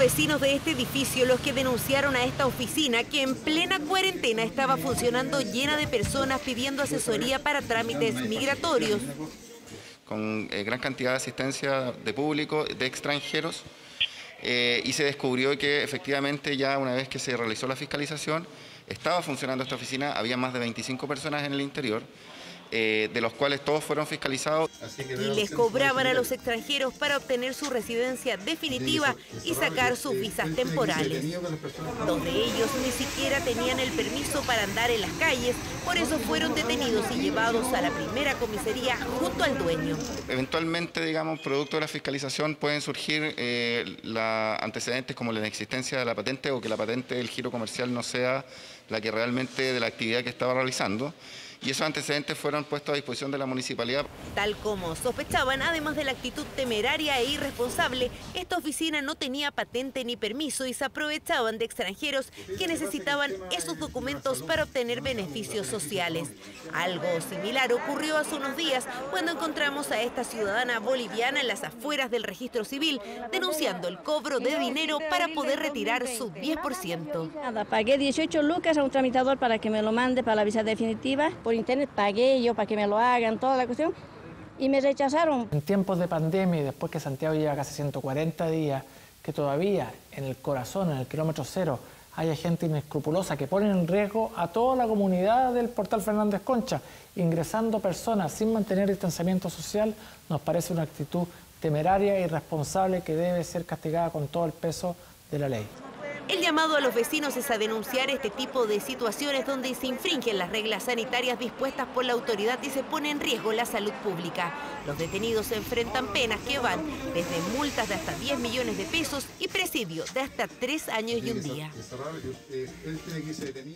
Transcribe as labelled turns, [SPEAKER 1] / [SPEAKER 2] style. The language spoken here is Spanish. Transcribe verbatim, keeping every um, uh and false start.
[SPEAKER 1] vecinos de este edificio los que denunciaron a esta oficina que en plena cuarentena estaba funcionando llena de personas pidiendo asesoría para trámites migratorios.
[SPEAKER 2] Con eh, gran cantidad de asistencia de público, de extranjeros, eh, y se descubrió que efectivamente ya una vez que se realizó la fiscalización, estaba funcionando esta oficina, había más de veinticinco personas en el interior, eh, de los cuales todos fueron fiscalizados.
[SPEAKER 1] Y les cobraban a los extranjeros para obtener su residencia definitiva y sacar sus visas temporales. Dos de ellos ni siquiera tenían el permiso para andar en las calles, por eso fueron detenidos y llevados a la primera comisaría junto al dueño.
[SPEAKER 2] Eventualmente, digamos, producto de la fiscalización pueden surgir eh, la antecedentes como la inexistencia de la patente o que la patente del giro comercial no sea la que realmente de la actividad que estaba realizando. Y esos antecedentes fueron puestos a disposición de la municipalidad.
[SPEAKER 1] Tal como sospechaban, además de la actitud temeraria e irresponsable, esta oficina no tenía patente ni permiso y se aprovechaban de extranjeros que necesitaban esos documentos para obtener beneficios sociales. Algo similar ocurrió hace unos días cuando encontramos a esta ciudadana boliviana en las afueras del registro civil denunciando el cobro de dinero para poder retirar su diez por ciento.
[SPEAKER 3] Nada, pagué dieciocho lucas a un tramitador para que me lo mande para la visa definitiva. Por internet pagué yo para que me lo hagan, toda la cuestión, y me rechazaron.
[SPEAKER 4] En tiempos de pandemia y después que Santiago lleva casi ciento cuarenta días, que todavía en el corazón, en el kilómetro cero, haya gente inescrupulosa que pone en riesgo a toda la comunidad del Portal Fernández Concha, ingresando personas sin mantener distanciamiento social, nos parece una actitud temeraria e irresponsable que debe ser castigada con todo el peso de la ley.
[SPEAKER 1] El llamado a los vecinos es a denunciar este tipo de situaciones donde se infringen las reglas sanitarias dispuestas por la autoridad y se pone en riesgo la salud pública. Los detenidos se enfrentan penas que van desde multas de hasta diez millones de pesos y presidio de hasta tres años y un día.